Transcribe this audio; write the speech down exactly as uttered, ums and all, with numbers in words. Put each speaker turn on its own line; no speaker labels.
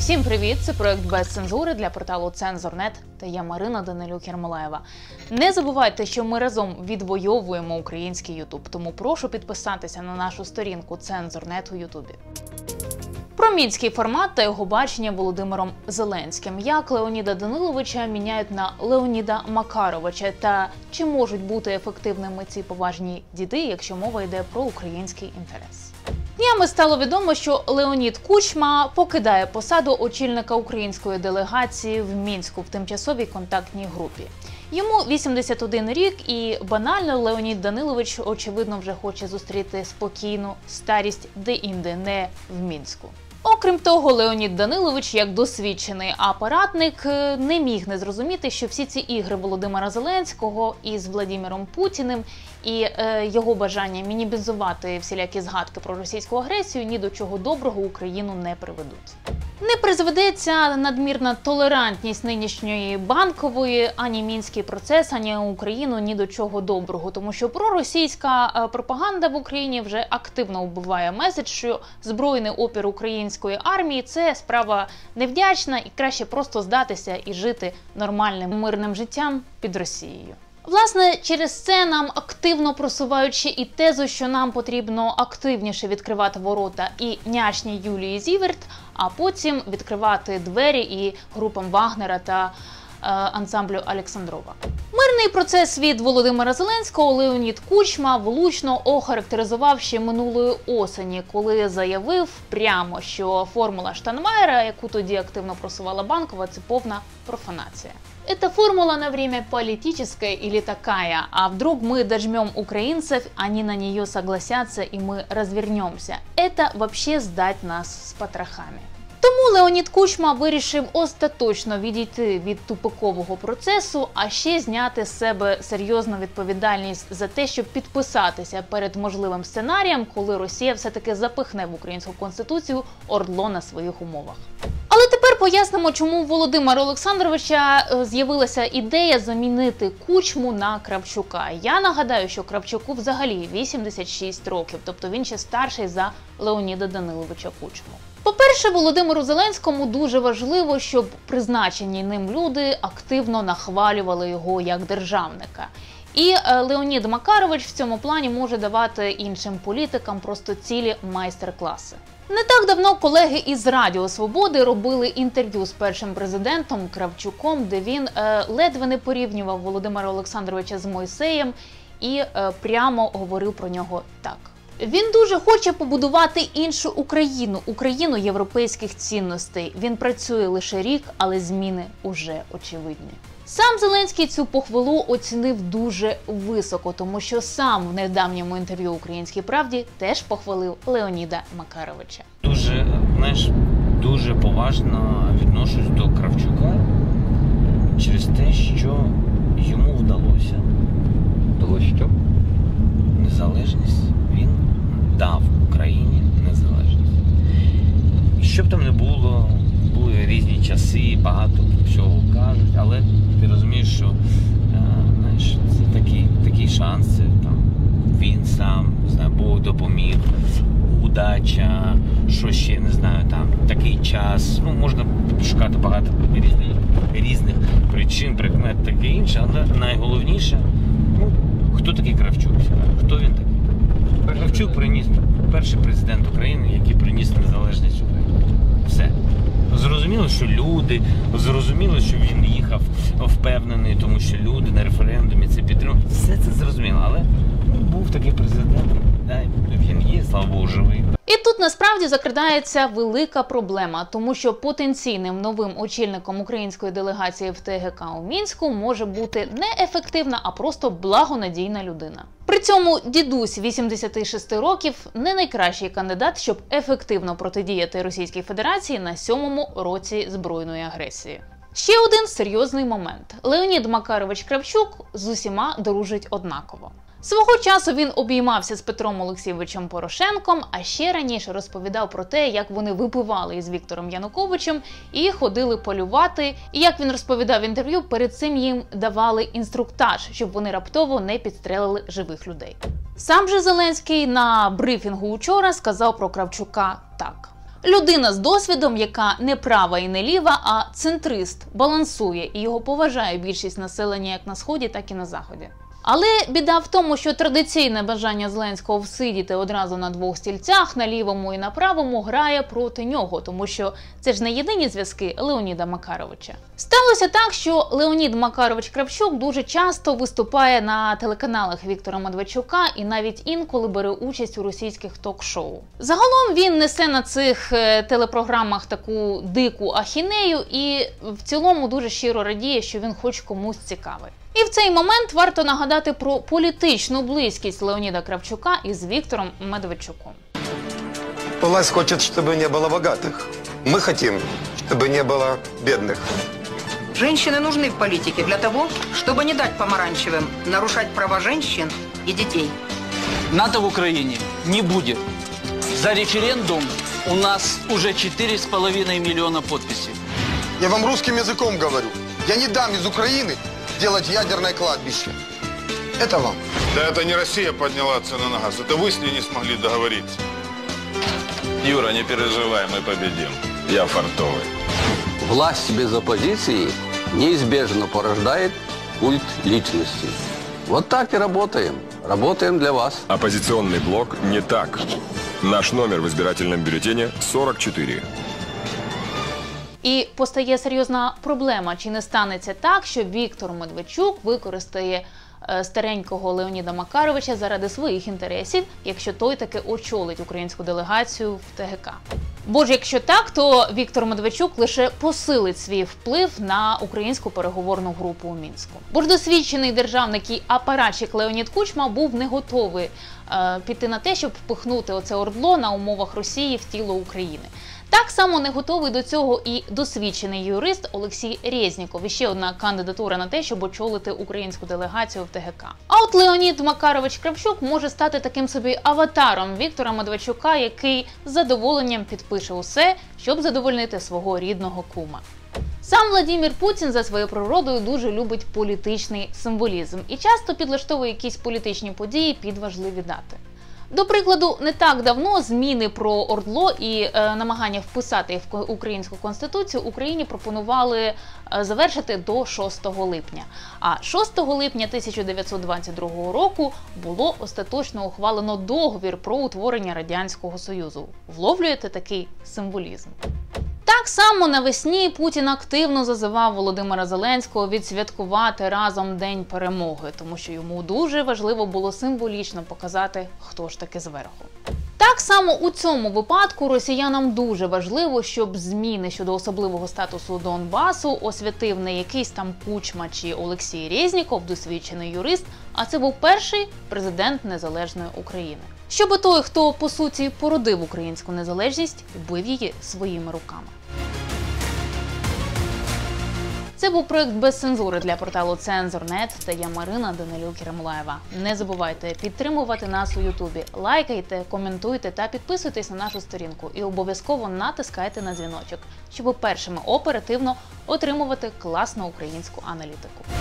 Всім привіт! Це проект без цензури для порталу Цензор точка нет та я Марина Данилюк-Єрмолаєва. Не забувайте, що ми разом відвоюємо український ютуб, тому прошу підписатися на нашу сторінку Цензор точка нет у ютубі. Про мінський формат та його бачення Володимиром Зеленським. Як Леоніда Даниловича міняють на Леоніда Макаровича? Та чи можуть бути ефективними ці поважні діди, якщо мова йде про український інтерес? Днями стало відомо, що Леонід Кучма покидає посаду очільника української делегації в Мінську в тимчасовій контактній групі. Йому вісімдесят один рік і банально Леонід Данилович, очевидно, вже хоче зустріти спокійну старість де-інде, не в Мінську. Окрім того, Леонід Данилович, як досвідчений апаратник, не міг не зрозуміти, що всі ці ігри Володимира Зеленського із Владимиром Путіним і е, його бажання мінімізувати всілякі згадки про російську агресію ні до чого доброго Україну не приведуть. Не призведеться надмірна толерантність нинішньої банкової, ані мінський процес, ані Україну ні до чого доброго, тому що проросійська пропаганда в Україні вже активно вбиває меседж, що збройний опір української армії – це справа невдячна і краще просто здатися і жити нормальним мирним життям під Росією. Власне, через це нам активно просуваючи і тезу, що нам потрібно активніше відкривати ворота і нячній Юлії Зіверт, а потім відкривати двері і групам Вагнера та е, ансамблю Олександрова. Мирний процес від Володимира Зеленського Леонід Кучма влучно охарактеризував ще минулої осені, коли заявив прямо, що формула Штайнмайєра, яку тоді активно просувала Банкова, це повна профанація. Эта формула на время политическая или такая, а вдруг мы дожмем украинцев, они на нее согласятся и мы развернемся. Это вообще сдать нас с потрохами. Тому Леонід Кучма вирішив остаточно відійти від тупикового процесу, а ще зняти з себе серйозну відповідальність за те, щоб підписатися перед можливим сценарієм, коли Росія все-таки запихне в українську конституцію ОРДЛО на своїх умовах. Але тепер пояснимо, чому у Володимира Олександровича з'явилася ідея замінити Кучму на Кравчука. Я нагадаю, що Кравчуку взагалі вісімдесят шість років, тобто він ще старший за Леоніда Даниловича Кучму. По-перше, Володимиру Зеленському дуже важливо, щоб призначені ним люди активно нахвалювали його як державника. І Леонід Макарович в цьому плані може давати іншим політикам просто цілі майстер-класи. Не так давно колеги із Радіо Свободи робили інтерв'ю з першим президентом Кравчуком, де він е, ледве не порівнював Володимира Олександровича з Мойсеєм і е, прямо говорив про нього так. Він дуже хоче побудувати іншу Україну, Україну європейських цінностей. Він працює лише рік, але зміни уже очевидні. Сам Зеленський цю похвалу оцінив дуже високо, тому що сам в недавньому інтерв'ю «Українській правді» теж похвалив Леоніда Макаровича.
Дуже, знаєш, дуже поважно відношусь до Кравчука через те, що йому вдалося.
Вдалося що?
Незалежність. Він дав Україні незалежність. І що б там не було, були різні часи, багато всього кажуть, але ти розумієш, що знаєш, це такий, такий шанс, це, там, він сам, не знаю, Бог допоміг, удача, що ще, не знаю, там, такий час, ну, можна шукати багато різних, різних причин, прикмет, таке інше, але найголовніше, ну, хто такий Кравчук, хто він такий? Кравчук приніс, перший президент України, який приніс незалежність України. Все. Зрозуміло, що люди, зрозуміло, що він їхав впевнений, тому що люди на референдумі це підтримують. Все це зрозуміло, але ну, був такий президент, да, він є, слава Богу, живий.
І тут насправді закрадається велика проблема, тому що потенційним новим очільником української делегації в Те Ге Ка у Мінську може бути не ефективна, а просто благонадійна людина. При цьому дідусь вісімдесят шість років не найкращий кандидат, щоб ефективно протидіяти Російській Федерації на сьомому році збройної агресії. Ще один серйозний момент. Леонід Макарович Кравчук з усіма дружить однаково. Свого часу він обіймався з Петром Олексійовичем Порошенком, а ще раніше розповідав про те, як вони випивали із Віктором Януковичем і ходили полювати. І як він розповідав в інтерв'ю, перед цим їм давали інструктаж, щоб вони раптово не підстрелили живих людей. Сам же Зеленський на брифінгу учора сказав про Кравчука так. Людина з досвідом, яка не права і не ліва, а центрист, балансує, і його поважає більшість населення як на Сході, так і на Заході. Але біда в тому, що традиційне бажання Зеленського всидіти одразу на двох стільцях, на лівому і на правому, грає проти нього, тому що це ж не єдині зв'язки Леоніда Макаровича. Сталося так, що Леонід Макарович Кравчук дуже часто виступає на телеканалах Віктора Медведчука і навіть інколи бере участь у російських ток-шоу. Загалом він несе на цих телепрограмах таку дику ахінею і в цілому дуже щиро радіє, що він хоч комусь цікавий. І в цей момент варто нагадати про політичну близькість Леоніда Кравчука із Віктором Медведчуком.
Власть хочет, чтобы не было богатых. Мы хотим, чтобы не было бедных.
Женщины нужны в политике для того, чтобы не дать помаранчевым нарушать права женщин и детей.
НАТО в Украине не будет. За референдум у нас уже четыре с половиной миллиона подписей.
Я вам русским языком говорю. Я не дам из Украины делать ядерное кладбище. Это вам.
Да это не Россия подняла цены на газ, это вы с ней не смогли договориться. Юра, не переживай, мы победим. Я фартовый.
Власть без оппозиции неизбежно порождает культ личности. Вот так и работаем. Работаем для вас.
Оппозиционный блок не так. Наш номер в избирательном бюллетене сорок четыре.
І постає серйозна проблема, чи не станеться так, що Віктор Медведчук використає е, старенького Леоніда Макаровича заради своїх інтересів, якщо той таки очолить українську делегацію в Те Ге Ка. Бо ж якщо так, то Віктор Медведчук лише посилить свій вплив на українську переговорну групу у Мінську. Бо ж досвідчений державник і апаратчик Леонід Кучма був не готовий е, піти на те, щоб впихнути оце ордло на умовах Росії в тіло України. Так само не готовий до цього і досвідчений юрист Олексій Резніков. І ще одна кандидатура на те, щоб очолити українську делегацію в Те Ге Ка. А от Леонід Макарович Кравчук може стати таким собі аватаром Віктора Медведчука, який з задоволенням підпише усе, щоб задовольнити свого рідного кума. Сам Владимир Путін за своєю природою дуже любить політичний символізм і часто підлаштовує якісь політичні події під важливі дати. До прикладу, не так давно зміни про ордло і е, намагання вписати їх в українську конституцію Україні пропонували е, завершити до шостого липня. А шостого липня тисяча дев'ятсот двадцять другого року було остаточно ухвалено договір про утворення Радянського Союзу. Вловлюєте такий символізм? Так само навесні Путін активно зазивав Володимира Зеленського відсвяткувати разом День перемоги, тому що йому дуже важливо було символічно показати, хто ж таки зверху. Так само у цьому випадку росіянам дуже важливо, щоб зміни щодо особливого статусу Донбасу освятив не якийсь там Кучма чи Олексій Резніков, досвідчений юрист, а це був перший президент незалежної України. Щоби той, хто по суті породив українську незалежність, вбив її своїми руками. Це був проект без цензури для порталу Цензор точка нет та я Марина Данилюк-Єрмолаєва. Не забувайте підтримувати нас у Ютубі, лайкайте, коментуйте та підписуйтесь на нашу сторінку. І обов'язково натискайте на дзвіночок, щоб першими оперативно отримувати класну українську аналітику.